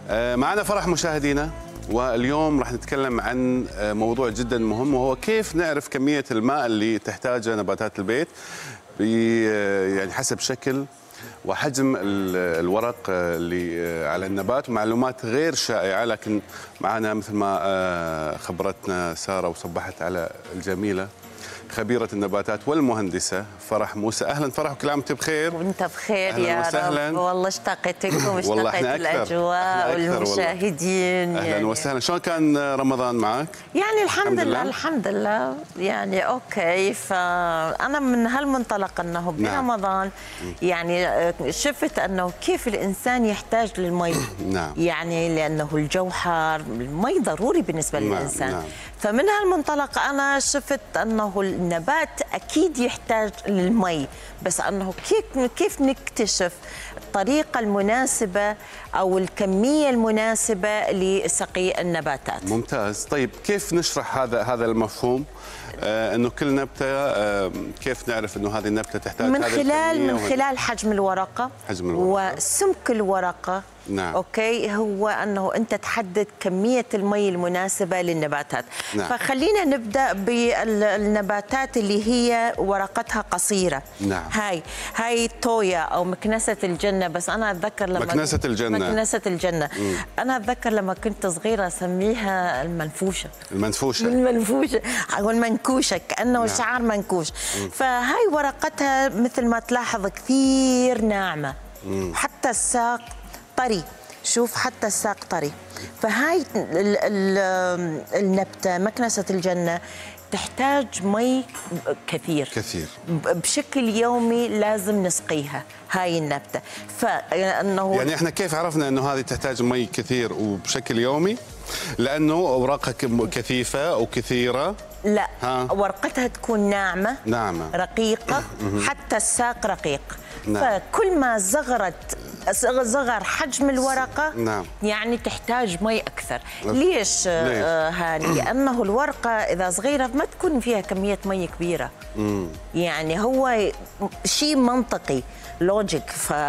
معنا فرح مشاهدينا، واليوم راح نتكلم عن موضوع جدا مهم، وهو كيف نعرف كمية الماء اللي تحتاجها نباتات البيت يعني حسب شكل وحجم الورق اللي على النبات. ومعلومات غير شائعة، لكن معنا مثل ما خبرتنا سارة وصبحت على الجميلة خبيرة النباتات والمهندسة فرح موسى. أهلا فرح، وكل عام وأنت بخير. وأنت بخير يا رب. والله اشتقت لكم واشتقت الأجواء والمشاهدين. أهلا وسهلا. شلون كان رمضان معك؟ يعني الحمد لله الحمد لله، يعني أوكي. فأنا من هالمنطلق أنه برمضان يعني شفت أنه كيف الإنسان يحتاج للمي. يعني لأنه الجو حار، المي ضروري بالنسبة للإنسان. فمن هالمنطلق أنا شفت أنه النبات أكيد يحتاج للمي، بس أنه كيف نكتشف الطريقة المناسبة أو الكمية المناسبة لسقي النباتات. ممتاز. طيب كيف نشرح هذا المفهوم؟ انه كل نبته كيف نعرف انه هذه النبته تحتاج من خلال حجم الورقه وسمك الورقه. نعم. اوكي، هو انه انت تحدد كميه المي المناسبه للنباتات. نعم. فخلينا نبدا بالنباتات اللي هي ورقتها قصيره. نعم. هاي تويا او مكنسه الجنه. بس انا اتذكر لما مكنسه الجنه انا اتذكر لما كنت صغيره اسميها المنفوشه او المنكوشه، كانه نعم. شعر منكوش. فهاي ورقتها مثل ما تلاحظ كثير ناعمه، حتى الساق طري. شوف حتى الساق طري. فهاي النبتة مكنسة الجنة تحتاج مي كثير بشكل يومي، لازم نسقيها هاي النبتة. فإنه يعني احنا كيف عرفنا انه هذه تحتاج مي كثير وبشكل يومي؟ لأنه أوراقها كثيفة وكثيرة؟ لا، ورقتها تكون ناعمة رقيقة، حتى الساق رقيق. نعم. فكل ما صغر حجم الورقة يعني تحتاج مي أكثر. ليش هاني؟ لأنه الورقة إذا صغيرة ما تكون فيها كمية مي كبيرة. يعني هو شيء منطقي لوجيك.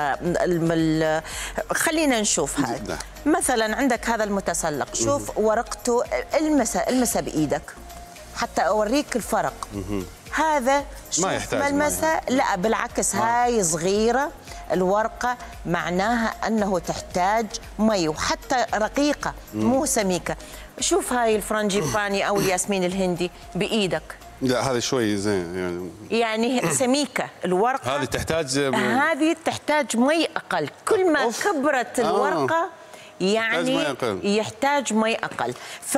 خلينا نشوف هاي. مثلا عندك هذا المتسلق، شوف ورقته، المسه بإيدك حتى أوريك الفرق. هذا ما يحتاج ملمسه، لا بالعكس. هاي صغيرة الورقة، معناها أنه تحتاج مي، وحتى رقيقة مو سميكة. شوف هاي الفرنجيباني أو الياسمين الهندي بإيدك. لا هذه شوي زين يعني سميكة الورقة. هذه تحتاج مي أقل. كل ما كبرت الورقة يعني يحتاج مي أقل.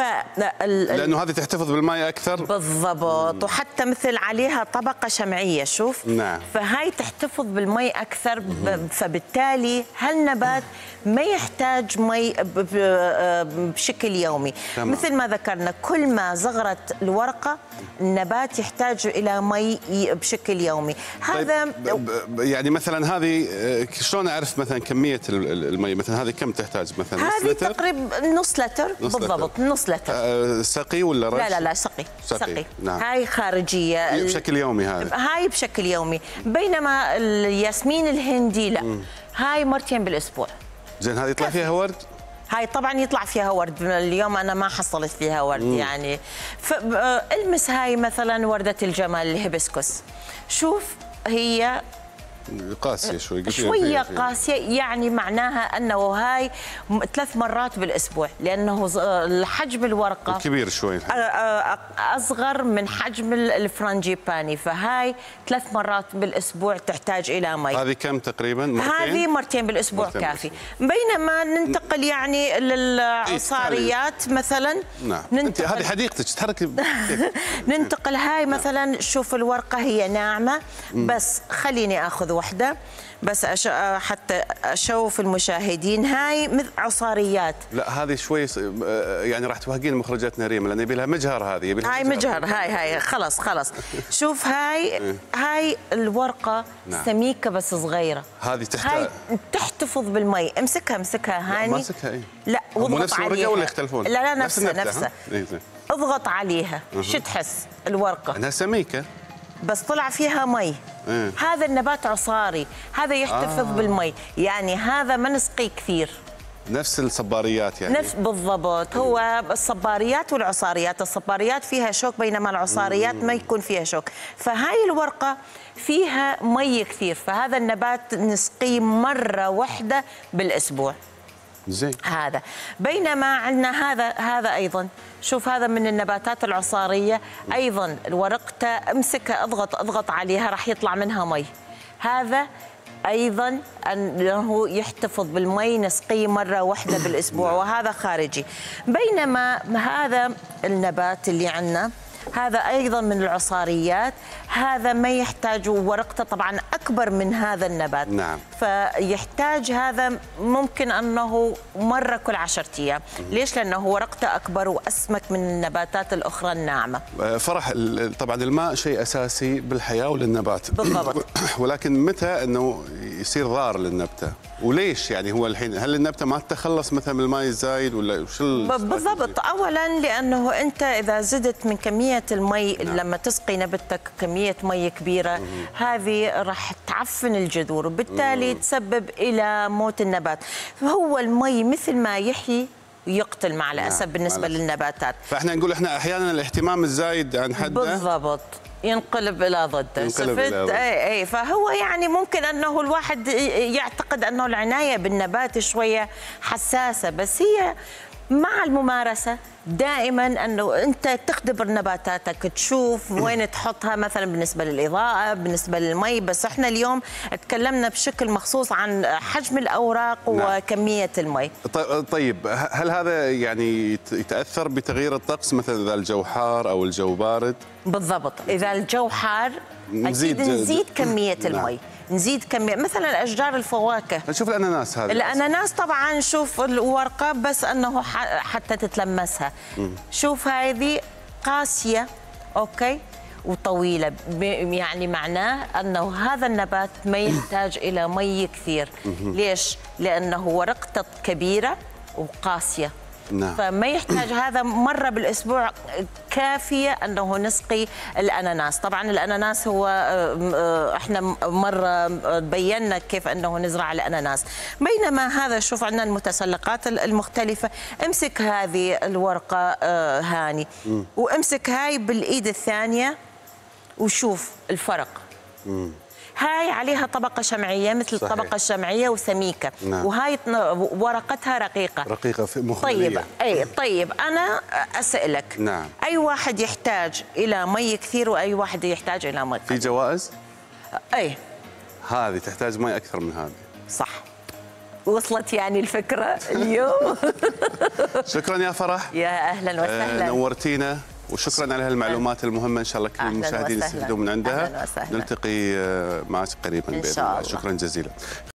لأنه هذه تحتفظ بالماء أكثر. بالضبط. وحتى مثل عليها طبقة شمعية. شوف. نعم. فهاي تحتفظ بالمي أكثر. فبالتالي هالنبات ما يحتاج مي بشكل يومي. تمام. مثل ما ذكرنا، كل ما صغرت الورقة النبات يحتاج إلى مي بشكل يومي. هذا يعني مثلا هذه شلون أعرف مثلا كمية المي؟ مثلا هذه كم تحتاج؟ مثلا هذه تقريبا نص لتر بالضبط. نص لتر. سقي ولا رش؟ لا سقي. نعم. هاي خارجية بشكل يومي. هاي بشكل يومي. بينما الياسمين الهندي لا، هاي مرتين بالأسبوع. زين، هذه يطلع فيها ورد؟ هاي طبعا يطلع فيها ورد. اليوم أنا ما حصلت فيها ورد. يعني المس هاي مثلا وردة الجمال الهيبسكوس. شوف هي قاسية شوية قاسية، يعني معناها أنه هاي 3 مرات بالأسبوع، لأنه حجم الورقة كبير شوي، أصغر من حجم الفرنجيباني. فهاي 3 مرات بالأسبوع تحتاج إلى مي. هذه كم تقريبا؟ هذه مرتين بالأسبوع كافي. بينما ننتقل يعني للعصاريات مثلا. نعم. هذه حديقتك تحركي. ننتقل هاي مثلا. شوف الورقة هي ناعمة، بس خليني أخذ واحدة بس حتى أشوف المشاهدين. هاي مثل عصاريات. لا هذه شوي يعني راح توهقين مخرجتنا ريم، لأن يبي لها مجهر. هاي مجهر. هاي خلاص. شوف هاي الورقة سميكة بس صغيرة. هاي تحتفظ بالمي. امسكها هاني. ماسكها. لا واضغط عليها. ولا يختلفون؟ لا نفسها. اضغط عليها. شو تحس الورقة؟ انها سميكة بس طلع فيها مي. هذا النبات عصاري، هذا يحتفظ بالمي. يعني هذا ما نسقيه كثير. نفس الصباريات يعني. نفس بالضبط. هو الصباريات والعصاريات، الصباريات فيها شوك بينما العصاريات ما يكون فيها شوك. فهاي الورقة فيها مي كثير، فهذا النبات نسقيه مرة واحدة بالأسبوع. زين. هذا بينما عندنا هذا ايضا، شوف هذا من النباتات العصاريه ايضا، ورقته امسكها اضغط عليها راح يطلع منها مي. هذا ايضا انه يحتفظ بالمي، نسقيه مره واحده بالاسبوع، وهذا خارجي. بينما هذا النبات اللي عندنا هذا أيضا من العصاريات، هذا ما يحتاج، ورقته طبعا أكبر من هذا النبات. نعم. فيحتاج هذا ممكن أنه مرة كل 10 أيام. ليش؟ لأنه ورقته أكبر وأسمك من النباتات الأخرى الناعمة. فرح، طبعا الماء شيء أساسي بالحياة وللنبات. بالضبط. ولكن متى أنه يصير ضار للنبتة؟ وليش يعني هو الحين؟ هل النبتة ما تتخلص مثلا من الماء الزايد ولا شو؟ بالضبط. أولا لأنه أنت إذا زدت من كمية المي، نعم. لما تسقي نبتك كمية مي كبيرة، هذه راح تعفن الجذور وبالتالي تسبب إلى موت النبات. فهو المي مثل ما يحيي يقتل مع الأسف. نعم. بالنسبة للنباتات، فإحنا نقول إحنا أحيانا الاهتمام الزايد عن حده بالضبط ينقلب إلى ضده. اي فهو يعني ممكن انه الواحد يعتقد انه العناية بالنبات شوية حساسة، بس هي مع الممارسة دائما انه انت تختبر نباتاتك، تشوف وين تحطها مثلا بالنسبة للإضاءة، بالنسبة للمي. بس احنا اليوم تكلمنا بشكل مخصوص عن حجم الأوراق. نعم. وكمية المي. طيب هل هذا يعني يتأثر بتغيير الطقس مثلا إذا الجو حار أو الجو بارد؟ بالضبط. إذا الجو حار نزيد كمية المي. نزيد كمية مثلا أشجار الفواكه. نشوف الأناناس، هذا الأناناس طبعا شوف الورقة بس أنه حتى تتلمسها. شوف هذه قاسية أوكي وطويلة، يعني معناه أنه هذا النبات ما يحتاج إلى مي كثير. ليش؟ لأنه ورقته كبيرة وقاسية. نعم. فما يحتاج، هذا مرة بالأسبوع كافية أنه نسقي الأناناس. طبعا الأناناس هو احنا مرة بينا كيف أنه نزرع الأناناس. بينما هذا شوف عندنا المتسلقات المختلفة. امسك هذه الورقة هاني وامسك هاي بالإيد الثانية وشوف الفرق. هاي عليها طبقة شمعية مثل صحيح. الطبقة الشمعية وسميكة. نعم. وهاي ورقتها رقيقة في مخمرية. طيب أنا أسألك. نعم. أي واحد يحتاج إلى مي كثير وأي واحد يحتاج إلى مي في جوائز؟ أي هذه تحتاج مي أكثر من هذه. صح. وصلت يعني الفكرة اليوم. شكرا يا فرح. يا أهلا وسهلا. نورتينا وشكرا على هالمعلومات المهمة. إن شاء الله كل المشاهدين يستفيدون من عندها. نلتقي معك قريبا بإذن الله. شكرا جزيلا.